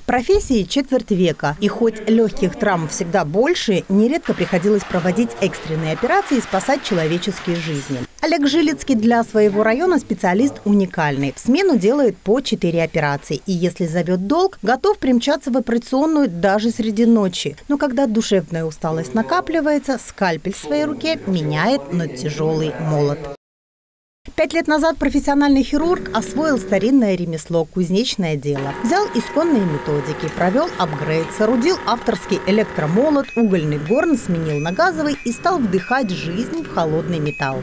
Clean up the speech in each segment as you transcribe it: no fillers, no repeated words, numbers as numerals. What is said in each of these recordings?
Профессии четверть века. И хоть легких травм всегда больше, нередко приходилось проводить экстренные операции и спасать человеческие жизни. Олег Жилицкий для своего района специалист уникальный. В смену делает по 4 операции. И если зовет долг, готов примчаться в операционную даже среди ночи. Но когда душевная усталость накапливается, скальпель в своей руке меняет на тяжелый молот. 5 лет назад профессиональный хирург освоил старинное ремесло – кузнечное дело. Взял исконные методики, провел апгрейд, соорудил авторский электромолот, угольный горн сменил на газовый и стал вдыхать жизнь в холодный металл.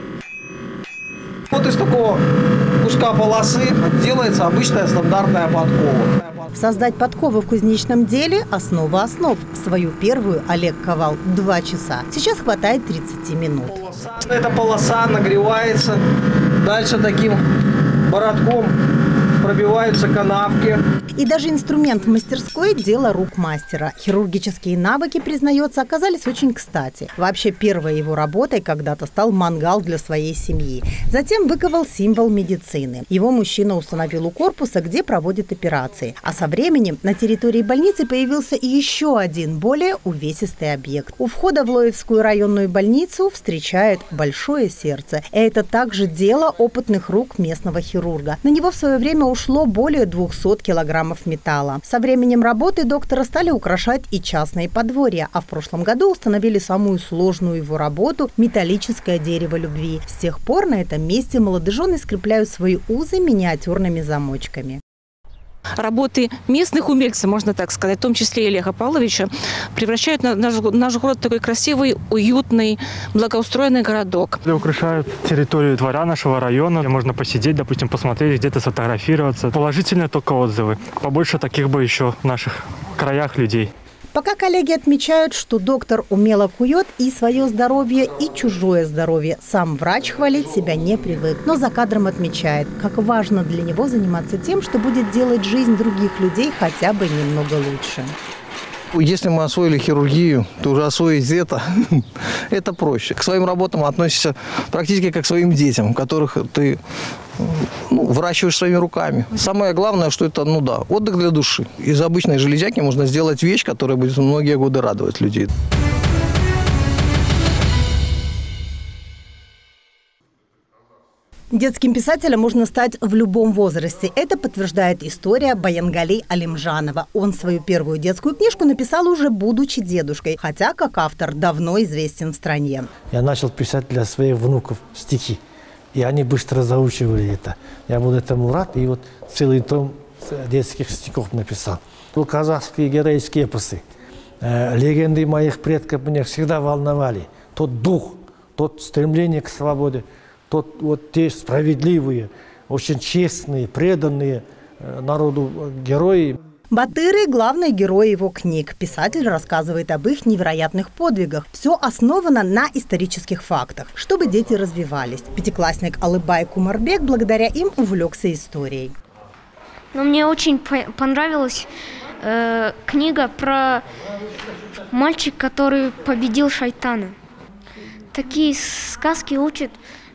Вот из такого куска полосы делается обычная стандартная подкова. Создать подковы в кузнечном деле – основа основ. Свою первую Олег ковал 2 часа. Сейчас хватает 30 минут. Эта полоса нагревается. Дальше таким бородком пробиваются канавки. И даже инструмент в мастерской – дело рук мастера. Хирургические навыки, признается, оказались очень кстати. Вообще, первой его работой когда-то стал мангал для своей семьи. Затем выковал символ медицины. Его мужчина установил у корпуса, где проводят операции. А со временем на территории больницы появился еще один, более увесистый объект. У входа в Лоевскую районную больницу встречает большое сердце. Это также дело опытных рук местного хирурга. На него в свое время ушло более 200 килограммов металла. Со временем работы доктора стали украшать и частные подворья, а в прошлом году установили самую сложную его работу – металлическое дерево любви. С тех пор на этом месте молодожены скрепляют свои узы миниатюрными замочками. Работы местных умельцев, можно так сказать, в том числе и Олега Павловича, превращают наш город в такой красивый, уютный, благоустроенный городок. Украшают территорию двора нашего района, где можно посидеть, допустим, посмотреть, где-то сфотографироваться. Положительные только отзывы. Побольше таких бы еще в наших краях людей. Пока коллеги отмечают, что доктор умело кует и свое здоровье, и чужое здоровье. Сам врач хвалить себя не привык, но за кадром отмечает, как важно для него заниматься тем, что будет делать жизнь других людей хотя бы немного лучше. Если мы освоили хирургию, то уже освоить это проще. К своим работам относишься практически как к своим детям, которых ты выращиваешь своими руками. Самое главное, что это, отдых для души. Из обычной железяки можно сделать вещь, которая будет многие годы радовать людей. Детским писателем можно стать в любом возрасте. Это подтверждает история Баянгали Алимжанова. Он свою первую детскую книжку написал уже будучи дедушкой, хотя как автор давно известен в стране. Я начал писать для своих внуков стихи, и они быстро заучивали это. Я был этому рад, и вот целый том детских стихов написал. Казахские героические эпосы, легенды моих предков меня всегда волновали. Тот дух, тот стремление к свободе, те справедливые, очень честные, преданные народу герои. Батыры – главные герои его книг. Писатель рассказывает об их невероятных подвигах. Все основано на исторических фактах, чтобы дети развивались. Пятиклассник Алыбай Кумарбек благодаря им увлекся историей. Мне очень понравилась книга про мальчика, который победил шайтана. Такие сказки учат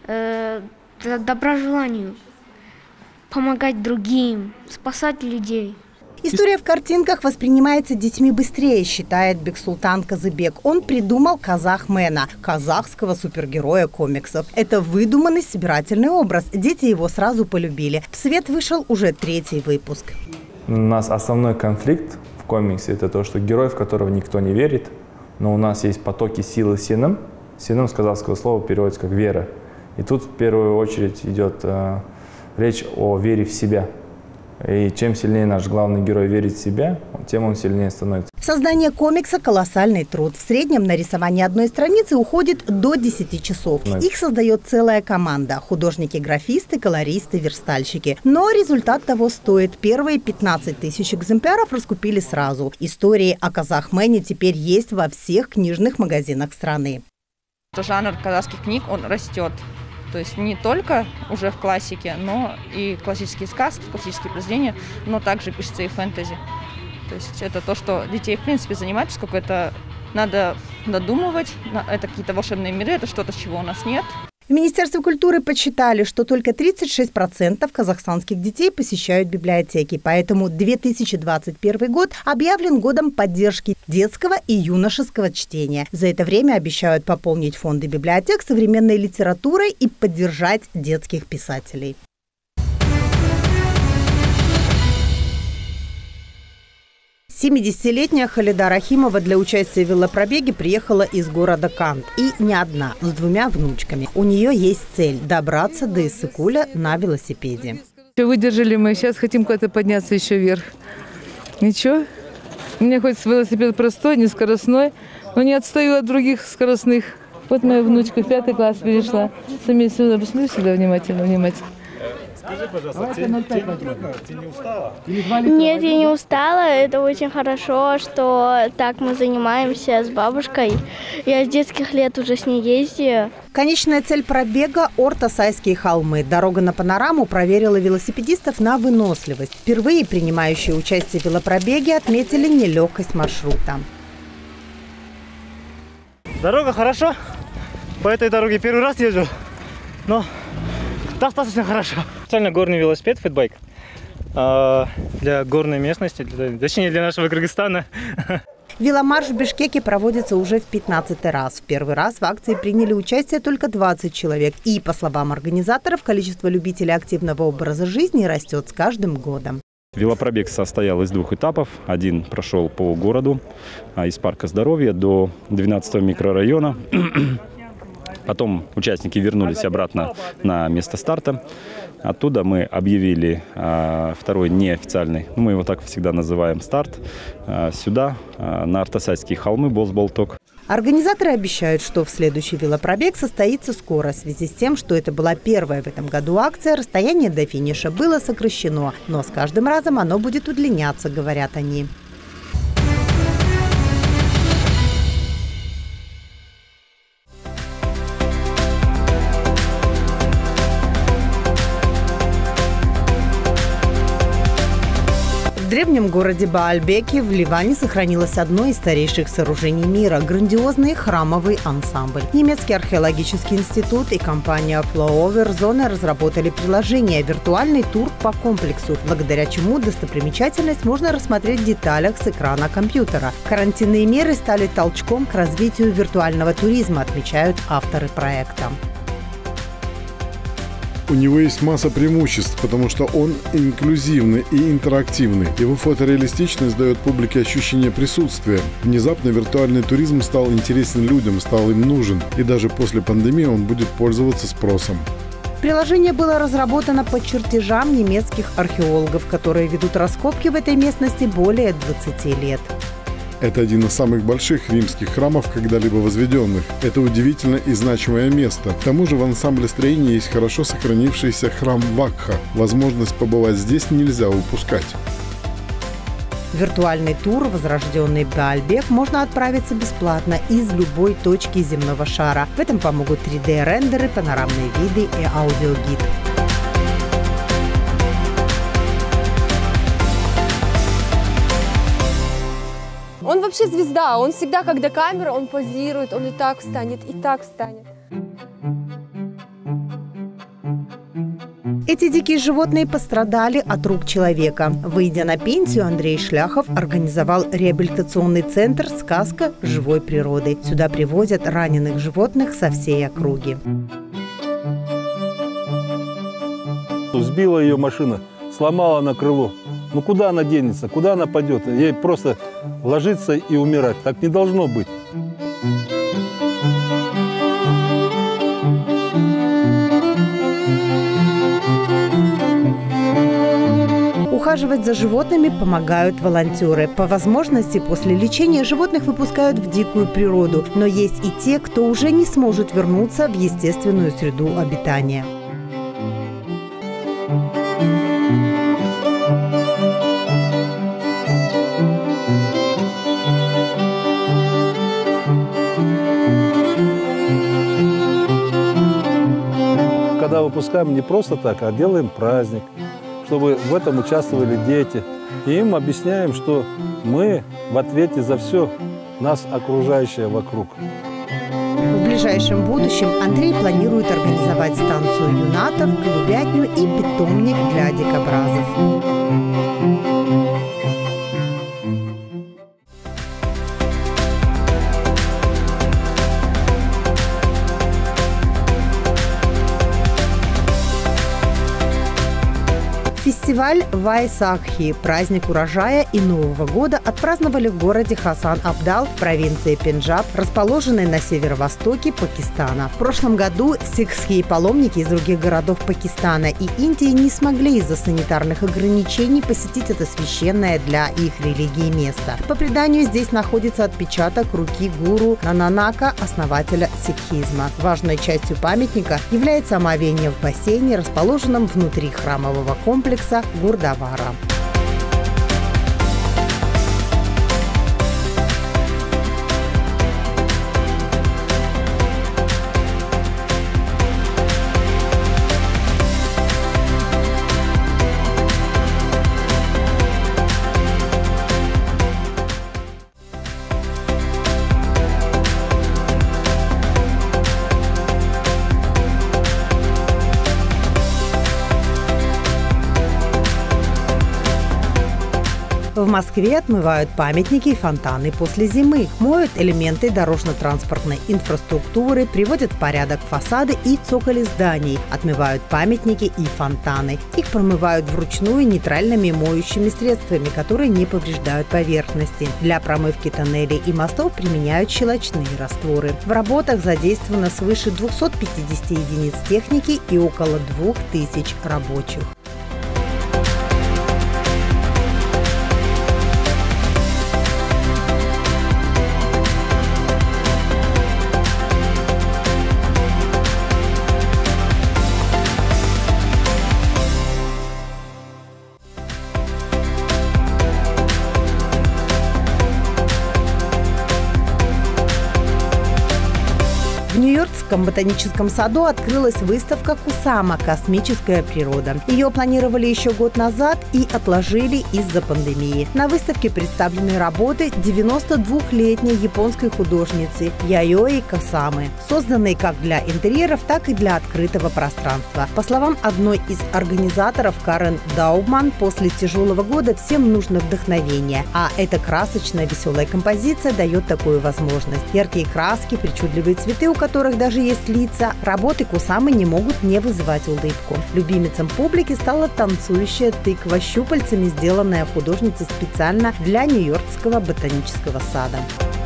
доброжеланию, помогать другим, спасать людей. История в картинках воспринимается детьми быстрее, считает Бексултан Казыбек. Он придумал Казахмена, казахского супергероя комиксов. Это выдуманный собирательный образ. Дети его сразу полюбили. В свет вышел уже 3-й выпуск. У нас основной конфликт в комиксе – это то, что герой, в которого никто не верит, но у нас есть потоки силы синам. Синам с казахского слова переводится как «вера». И тут в первую очередь идет речь о вере в себя. И чем сильнее наш главный герой верит в себя, тем он сильнее становится. Создание комикса – колоссальный труд. В среднем на рисование одной страницы уходит до 10 часов. Их создает целая команда – художники-графисты, колористы, верстальщики. Но результат того стоит. Первые 15 тысяч экземпляров раскупили сразу. Истории о Казахмене теперь есть во всех книжных магазинах страны. Жанр казахских книг, он растет. То есть не только уже в классике, но и классические сказки, классические произведения, но также пишется и фэнтези. То есть это то, что детей в принципе занимает, поскольку это надо додумывать, это какие-то волшебные миры, это что-то, чего у нас нет. В Министерстве культуры подсчитали, что только 36% казахстанских детей посещают библиотеки, поэтому 2021 год объявлен годом поддержки детского и юношеского чтения. За это время обещают пополнить фонды библиотек современной литературой и поддержать детских писателей. Семидесятилетняя Халида Рахимова для участия в велопробеге приехала из города Кант. И не одна, с 2 внучками. У нее есть цель – добраться до Иссыкуля на велосипеде. Выдержали мы, сейчас хотим куда-то подняться еще вверх. Ничего, у меня хоть велосипед простой, не скоростной, но не отстаю от других скоростных. Вот моя внучка в 5 класс перешла. Сами сюда, посмотри сюда внимательно. Скажи, пожалуйста, тебе не трудно? Ты не устала? Нет, я не устала. Это очень хорошо, что так мы занимаемся с бабушкой. Я с детских лет уже с ней ездила. Конечная цель пробега – Орта-Сайские холмы. Дорога на панораму проверила велосипедистов на выносливость. Впервые принимающие участие в велопробеге отметили нелегкость маршрута. Дорога хорошо. По этой дороге первый раз езжу, но достаточно хорошо. Специально горный велосипед, фитбайк, для горной местности, точнее для нашего Кыргызстана. Веломарш в Бишкеке проводится уже в 15-й раз. В первый раз в акции приняли участие только 20 человек. И, по словам организаторов, количество любителей активного образа жизни растет с каждым годом. Велопробег состоял из 2 этапов. Один прошел по городу, из парка здоровья до 12-го микрорайона. Потом участники вернулись обратно на место старта. Оттуда мы объявили второй неофициальный, мы его так всегда называем, старт. Сюда, на Орта-Сайские холмы, Бозболток. Организаторы обещают, что в следующий велопробег состоится скоро. В связи с тем, что это была первая в этом году акция, расстояние до финиша было сокращено. Но с каждым разом оно будет удлиняться, говорят они. В древнем городе Баальбеке в Ливане сохранилось одно из старейших сооружений мира – грандиозный храмовый ансамбль. Немецкий археологический институт и компания Flyover Zone разработали приложение «Виртуальный тур по комплексу», благодаря чему достопримечательность можно рассмотреть в деталях с экрана компьютера. Карантинные меры стали толчком к развитию виртуального туризма, отмечают авторы проекта. У него есть масса преимуществ, потому что он инклюзивный и интерактивный. Его фотореалистичность дает публике ощущение присутствия. Внезапно виртуальный туризм стал интересен людям, стал им нужен. И даже после пандемии он будет пользоваться спросом. Приложение было разработано по чертежам немецких археологов, которые ведут раскопки в этой местности более 20 лет. Это один из самых больших римских храмов, когда-либо возведенных. Это удивительное и значимое место. К тому же в ансамбле строения есть хорошо сохранившийся храм Вакха. Возможность побывать здесь нельзя упускать. Виртуальный тур «Возрожденный Баальбек» можно отправиться бесплатно из любой точки земного шара. В этом помогут 3D-рендеры, панорамные виды и аудиогид. Он вообще звезда, он всегда, когда камера, он позирует, он и так встанет, и так встанет. Эти дикие животные пострадали от рук человека. Выйдя на пенсию, Андрей Шляхов организовал реабилитационный центр «Сказка живой природы». Сюда привозят раненых животных со всей округи. Сбила ее машина, сломала она крыло. Ну куда она денется, куда она пойдет? Ей просто ложиться и умирать. Так не должно быть. Ухаживать за животными помогают волонтеры. По возможности после лечения животных выпускают в дикую природу. Но есть и те, кто уже не сможет вернуться в естественную среду обитания. Когда выпускаем не просто так, а делаем праздник, чтобы в этом участвовали дети. И им объясняем, что мы в ответе за все нас окружающее вокруг. В ближайшем будущем Андрей планирует организовать станцию юнатов, голубятню и питомник для дикобразов. Фестиваль Вайсакхи, праздник урожая и Нового года, отпраздновали в городе Хасан-Абдал в провинции Пенджаб, расположенной на северо-востоке Пакистана. В прошлом году сикхские паломники из других городов Пакистана и Индии не смогли из-за санитарных ограничений посетить это священное для их религии место. По преданию, здесь находится отпечаток руки гуру Нананака, основателя сикхизма. Важной частью памятника является омовение в бассейне, расположенном внутри храмового комплекса Гурдвара. В Москве отмывают памятники и фонтаны после зимы, моют элементы дорожно-транспортной инфраструктуры, приводят в порядок фасады и цоколи зданий, отмывают памятники и фонтаны. Их промывают вручную нейтральными моющими средствами, которые не повреждают поверхности. Для промывки тоннелей и мостов применяют щелочные растворы. В работах задействовано свыше 250 единиц техники и около 2000 рабочих. В Нью-Йоркском ботаническом саду открылась выставка «Кусама. Космическая природа». Ее планировали еще год назад и отложили из-за пандемии. На выставке представлены работы 92-летней японской художницы Яёи Косамы, созданные как для интерьеров, так и для открытого пространства. По словам одной из организаторов Карен Даубман, после тяжелого года всем нужно вдохновение, а эта красочная веселая композиция дает такую возможность. Яркие краски, причудливые цветы, у которых даже есть лица, работы Кусамы не могут не вызывать улыбку. Любимицем публики стала танцующая тыква, щупальцами сделанная художницей специально для Нью-Йоркского ботанического сада.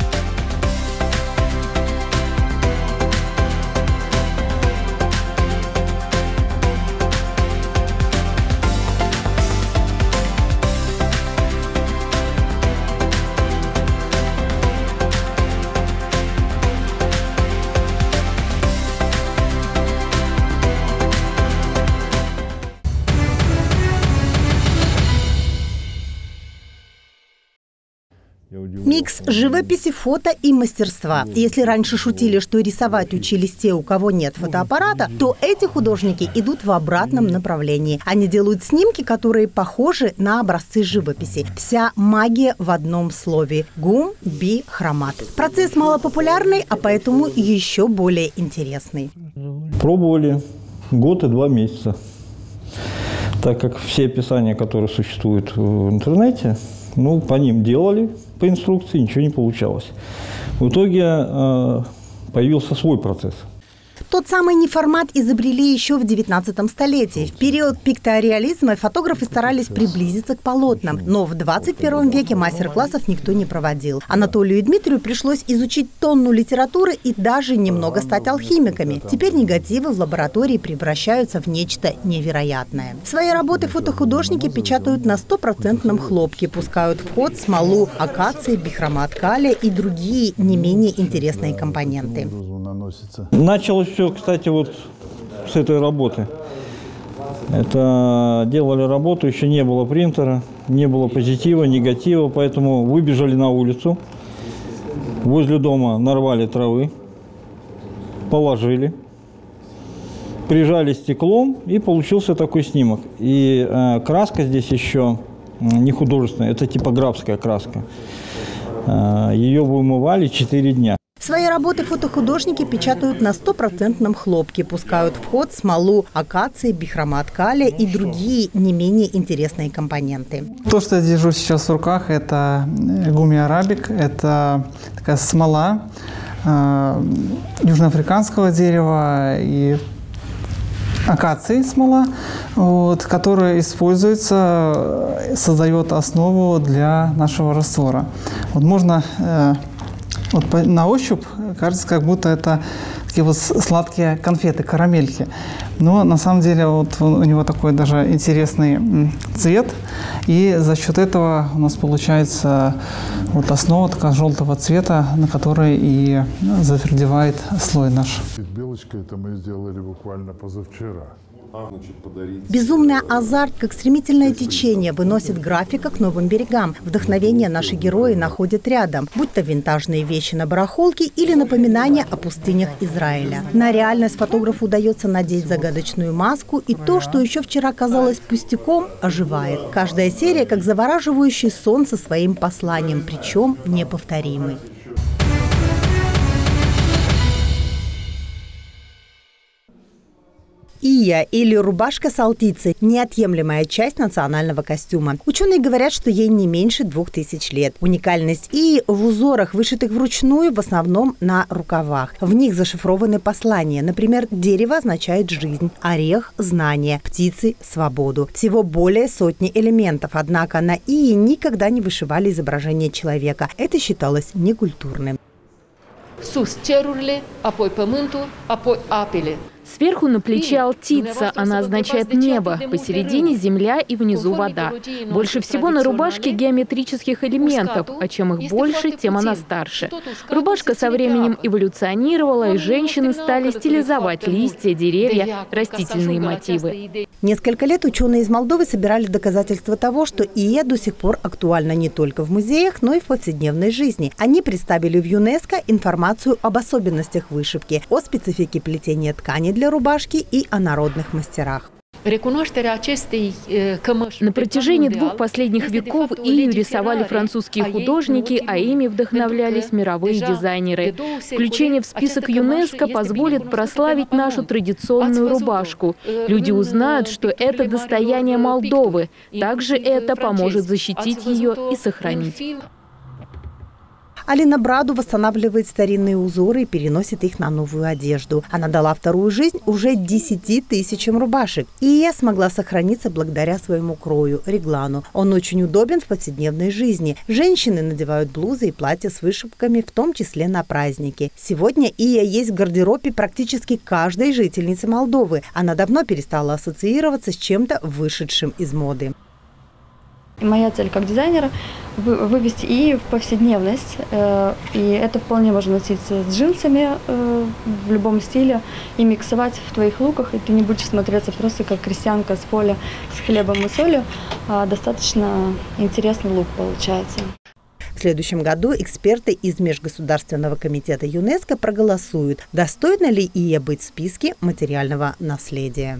Микс живописи, фото и мастерства. Если раньше шутили, что рисовать учились те, у кого нет фотоаппарата, то эти художники идут в обратном направлении. Они делают снимки, которые похожи на образцы живописи. Вся магия в одном слове – гум, би, хромат. Процесс малопопулярный, а поэтому еще более интересный. Пробовали год и 2 месяца. Так как все описания, которые существуют в интернете, по ним делали, по инструкции, ничего не получалось. В итоге появился свой процесс. Тот самый неформат изобрели еще в 19 столетии. В период пикториализма фотографы старались приблизиться к полотнам, но в 21 веке мастер-классов никто не проводил. Анатолию и Дмитрию пришлось изучить тонну литературы и даже немного стать алхимиками. Теперь негативы в лаборатории превращаются в нечто невероятное. Свои работы фотохудожники печатают на 100% хлопке, пускают в ход смолу акации, бихромат калия и другие не менее интересные компоненты. Началось все, кстати, вот с этой работы. Это делали работу, еще не было принтера, не было позитива, негатива, поэтому выбежали на улицу, возле дома нарвали травы, положили, прижали стеклом, и получился такой снимок. И краска здесь еще не художественная, это типографская краска. Ее вымывали 4 дня. В Свои работы фотохудожники печатают на 100% хлопке, пускают в ход смолу акации, бихромат калия и другие не менее интересные компоненты. То, что я держу сейчас в руках, это гуми арабик, это такая смола южноафриканского дерева и акации смола, которая используется, создает основу для нашего раствора. Можно на ощупь кажется, как будто это такие вот сладкие конфеты, карамельки. Но на самом деле у него такой даже интересный цвет. И за счет этого у нас получается основа такая желтого цвета, на которой и затвердевает слой наш. Белочкой это мы сделали буквально позавчера. Безумный азарт, как стремительное течение, выносит графика к новым берегам. Вдохновение наши герои находят рядом, будь то винтажные вещи на барахолке или напоминания о пустынях Израиля. На реальность фотографу удается надеть загадочную маску, и то, что еще вчера казалось пустяком, оживает. Каждая серия как завораживающий сон со своим посланием, причем неповторимый. Ия, или рубашка с алтицей – неотъемлемая часть национального костюма. Ученые говорят, что ей не меньше 2000 лет. Уникальность Ии в узорах, вышитых вручную, в основном на рукавах. В них зашифрованы послания. Например, дерево означает жизнь, орех – знание, птицы – свободу. Всего более сотни элементов. Однако на Ии никогда не вышивали изображение человека. Это считалось некультурным. Сверху на плече алтица, она означает небо, посередине земля и внизу вода. Больше всего на рубашке геометрических элементов, а чем их больше, тем она старше. Рубашка со временем эволюционировала, и женщины стали стилизовать листья, деревья, растительные мотивы. Несколько лет ученые из Молдовы собирали доказательства того, что Ия до сих пор актуальна не только в музеях, но и в повседневной жизни. Они представили в ЮНЕСКО информацию об особенностях вышивки, о специфике плетения ткани для рубашки и о народных мастерах. На протяжении 2 последних веков Ию рисовали французские художники, а ими вдохновлялись мировые дизайнеры. Включение в список ЮНЕСКО позволит прославить нашу традиционную рубашку. Люди узнают, что это достояние Молдовы. Также это поможет защитить ее и сохранить. Алина Браду восстанавливает старинные узоры и переносит их на новую одежду. Она дала вторую жизнь уже 10 тысячам рубашек. Ия смогла сохраниться благодаря своему крою – реглану. Он очень удобен в повседневной жизни. Женщины надевают блузы и платья с вышивками, в том числе на праздники. Сегодня Ия есть в гардеробе практически каждой жительницы Молдовы. Она давно перестала ассоциироваться с чем-то вышедшим из моды. Моя цель как дизайнера – вывести и в повседневность. И это вполне можно носиться с джинсами в любом стиле и миксовать в твоих луках. И ты не будешь смотреться просто как крестьянка с поля с хлебом и солью. Достаточно интересный лук получается. В следующем году эксперты из Межгосударственного комитета ЮНЕСКО проголосуют, достойна ли Ия быть в списке материального наследия.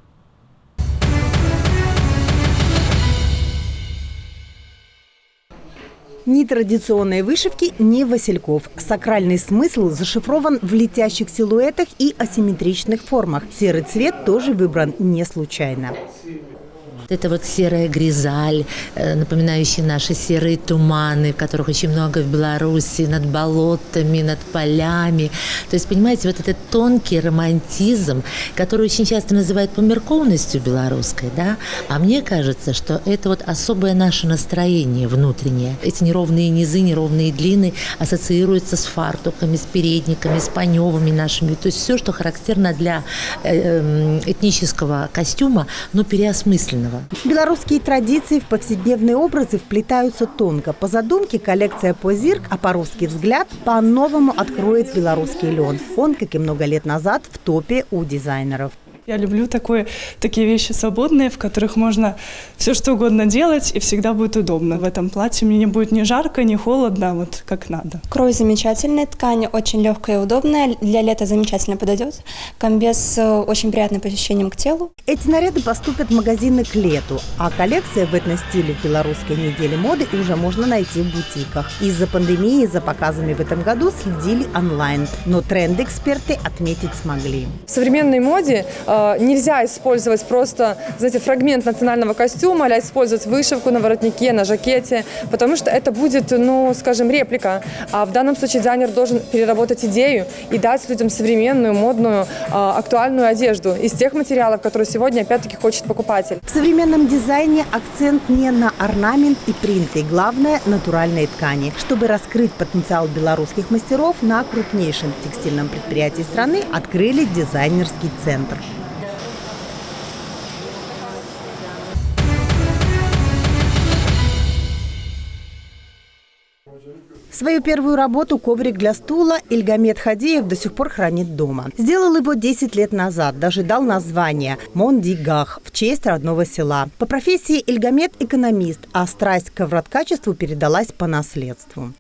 Ни традиционной вышивки, ни васильков. Сакральный смысл зашифрован в летящих силуэтах и асимметричных формах. Серый цвет тоже выбран не случайно. Это вот серая гризаль, напоминающая наши серые туманы, которых очень много в Беларуси, над болотами, над полями. То есть, понимаете, вот этот тонкий романтизм, который очень часто называют померкованностью белорусской, да? А мне кажется, что это вот особое наше настроение внутреннее. Эти неровные низы, неровные длины ассоциируются с фартуками, с передниками, с паневами нашими. То есть все, что характерно для этнического костюма, но переосмысленного. Белорусские традиции в повседневные образы вплетаются тонко. По задумке коллекция «Позирк», а по-русски «Взгляд» по-новому откроет белорусский лен. Он, как и много лет назад, в топе у дизайнеров. Я люблю такие вещи свободные, в которых можно все что угодно делать и всегда будет удобно. В этом платье мне не будет ни жарко, ни холодно, вот как надо. Крой замечательный, ткань очень легкая и удобная, для лета замечательно подойдет. Комбез очень приятный по ощущениям к телу. Эти наряды поступят в магазины к лету, а коллекция в этностиле в Белорусской неделе моды уже можно найти в бутиках. Из-за пандемии за показами в этом году следили онлайн, но тренды эксперты отметить смогли. В современной моде нельзя использовать просто, знаете, фрагмент национального костюма, а использовать вышивку на воротнике, на жакете, потому что это будет, скажем, реплика. А в данном случае дизайнер должен переработать идею и дать людям современную, модную, актуальную одежду из тех материалов, которые сегодня, опять-таки, хочет покупатель. В современном дизайне акцент не на орнамент и принты, главное – натуральные ткани. Чтобы раскрыть потенциал белорусских мастеров, на крупнейшем текстильном предприятии страны открыли дизайнерский центр. Свою первую работу «Коврик для стула» Ильгамет Хадиев до сих пор хранит дома. Сделал его 10 лет назад, даже дал название «Мондигах» в честь родного села. По профессии Ильгамет – экономист, а страсть к ковроткачеству передалась по наследству.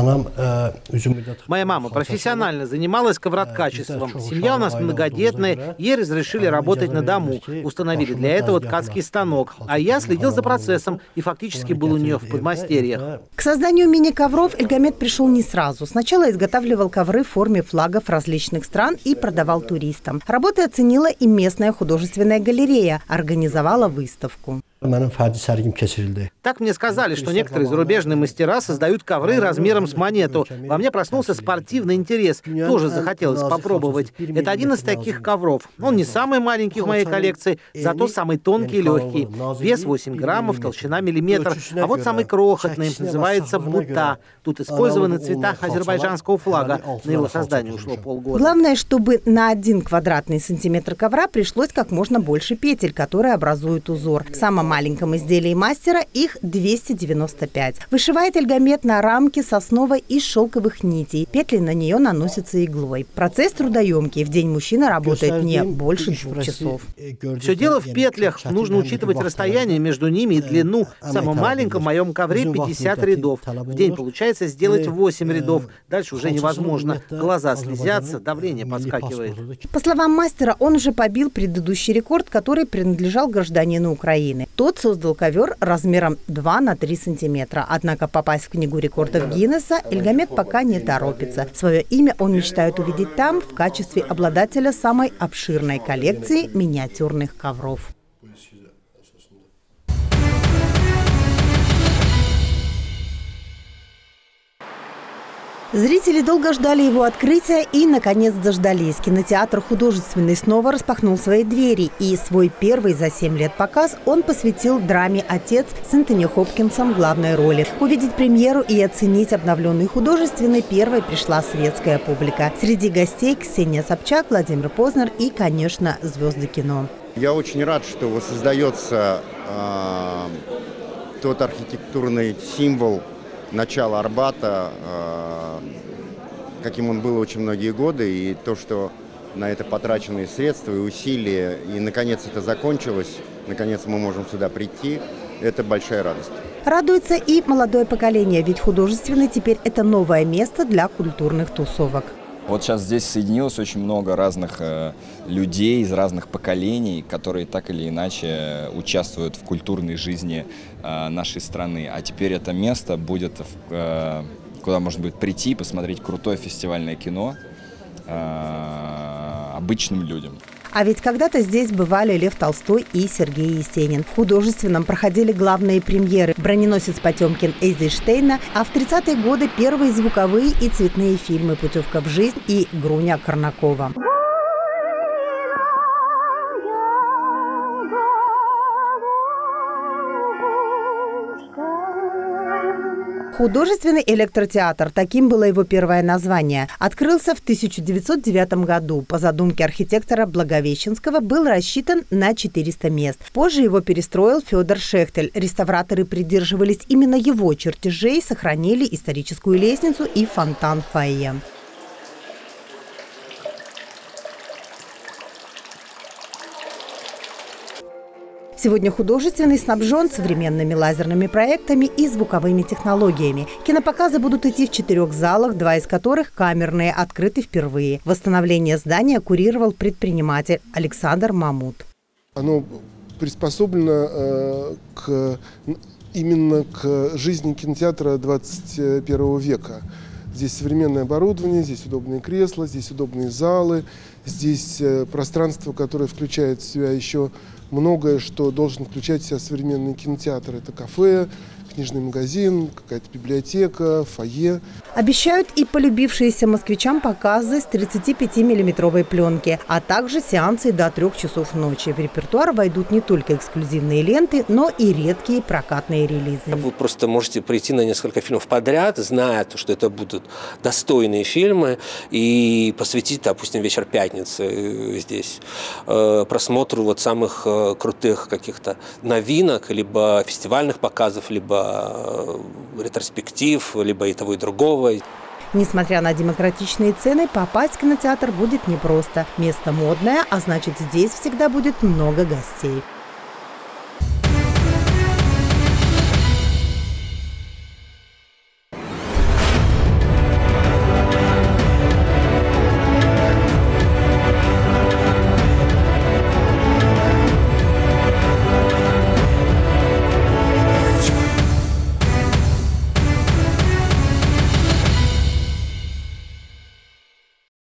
Моя мама профессионально занималась ковроткачеством. Семья у нас многодетная, ей разрешили работать на дому. Установили для этого ткацкий станок. А я следил за процессом и фактически был у нее в подмастерьях. К созданию мини-ковров Ильгамет пришел не сразу. Сначала изготавливал ковры в форме флагов различных стран и продавал туристам. Работы оценила и местная художественная галерея, организовала выставку. Так мне сказали, что некоторые зарубежные мастера создают ковры размером с монету. Во мне проснулся спортивный интерес. Тоже захотелось попробовать. Это один из таких ковров. Он не самый маленький в моей коллекции, зато самый тонкий и легкий. Вес 8 граммов, толщина миллиметр. А вот самый крохотный, называется бута. Тут использованы цвета азербайджанского флага. На его создание ушло полгода. Главное, чтобы на 1 квадратный сантиметр ковра пришлось как можно больше петель, которые образуют узор. В самом маленьком изделии мастера их 295. Вышивает Ильгамет на рамке сосновой из шелковых нитей. Петли на нее наносятся иглой. Процесс трудоемкий. В день мужчина работает не больше 2 часов. Все дело в петлях. Нужно учитывать расстояние между ними и длину. В самом маленьком моем ковре 50 рядов. В день получается сделать 8 рядов. Дальше уже невозможно. Глаза слезятся, давление подскакивает. По словам мастера, он уже побил предыдущий рекорд, который принадлежал гражданину Украины. Тот создал ковер размером 2 на 3 сантиметра. Однако попасть в книгу рекордов Гиннесса Ильгамет пока не торопится. Свое имя он мечтает увидеть там в качестве обладателя самой обширной коллекции миниатюрных ковров. Зрители долго ждали его открытия и, наконец, дождались. Кинотеатр «Художественный» снова распахнул свои двери. И свой первый за 7 лет показ он посвятил драме «Отец» с Энтони Хопкинсом в главной роли. Увидеть премьеру и оценить обновленный «Художественный» первой пришла светская публика. Среди гостей Ксения Собчак, Владимир Познер и, конечно, звезды кино. Я очень рад, что воссоздается тот архитектурный символ начала Арбата, каким он был очень многие годы, и то, что на это потраченные средства и усилия, и наконец это закончилось, наконец мы можем сюда прийти, это большая радость. Радуется и молодое поколение, ведь «Художественный» теперь это новое место для культурных тусовок. Вот сейчас здесь соединилось очень много разных людей из разных поколений, которые так или иначе участвуют в культурной жизни нашей страны. А теперь это место будет, куда можно будет прийти, посмотреть крутое фестивальное кино обычным людям. А ведь когда-то здесь бывали Лев Толстой и Сергей Есенин. В «Художественном» проходили главные премьеры «Броненосец Потемкин» Эйзенштейна, а в 30-е годы первые звуковые и цветные фильмы «Путевка в жизнь» и «Груня» Корнакова. Художественный электротеатр, таким было его первое название, открылся в 1909 году. По задумке архитектора Благовещенского был рассчитан на 400 мест. Позже его перестроил Федор Шехтель. Реставраторы придерживались именно его чертежей, сохранили историческую лестницу и фонтан-фойе. Сегодня художественный снабжен современными лазерными проектами и звуковыми технологиями. Кинопоказы будут идти в 4 залах, 2 из которых камерные, открыты впервые. Восстановление здания курировал предприниматель Александр Мамут. Оно приспособлено именно к жизни кинотеатра 21 века. Здесь современное оборудование, здесь удобные кресла, здесь удобные залы, здесь пространство, которое включает в себя еще многое, что должен включать в себя современный кинотеатр. Это кафе, книжный магазин, какая-то библиотека, фойе. Обещают и полюбившиеся москвичам показы с 35-миллиметровой пленки, а также сеансы до 3 часов ночи. В репертуар войдут не только эксклюзивные ленты, но и редкие прокатные релизы. Вы просто можете прийти на несколько фильмов подряд, зная, что это будут достойные фильмы, и посвятить, допустим, вечер пятницы здесь просмотру вот самых крутых каких-то новинок, либо фестивальных показов, либо ретроспектив, либо и того, и другого. Несмотря на демократичные цены, попасть в кинотеатр будет непросто. Место модное, а значит, здесь всегда будет много гостей.